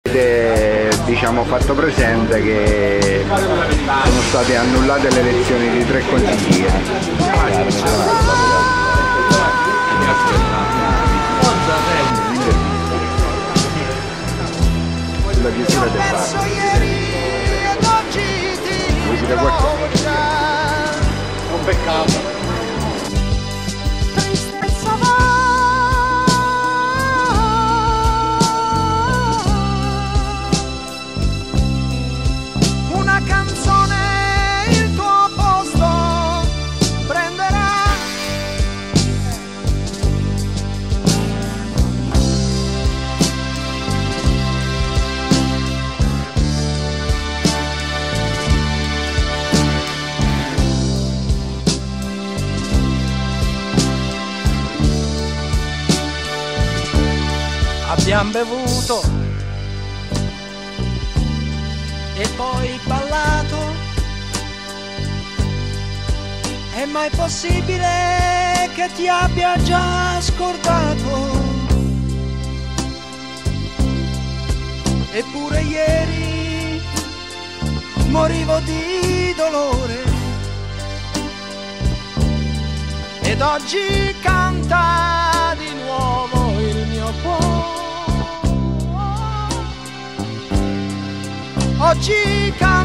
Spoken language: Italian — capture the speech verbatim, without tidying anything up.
Diciamo fatto presente che sono state annullate le elezioni di tre consiglieri. Sulla chiusura del bar. Vuoi dire qualcosa? Un peccato. Abbiamo bevuto e poi ballato, è mai possibile che ti abbia già scordato? Eppure ieri morivo di dolore ed oggi canta di nuovo il mio cuore. Oggi